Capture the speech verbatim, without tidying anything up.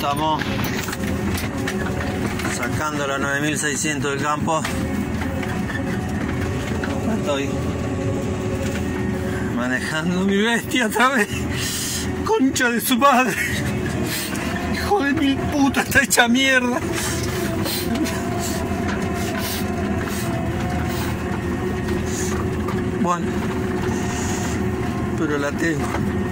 Estamos sacando la nueve mil seiscientos del campo. Estoy manejando mi bestia otra vez. Concha de su madre. Hijo de mil puta, está hecha mierda. Bueno, pero la tengo.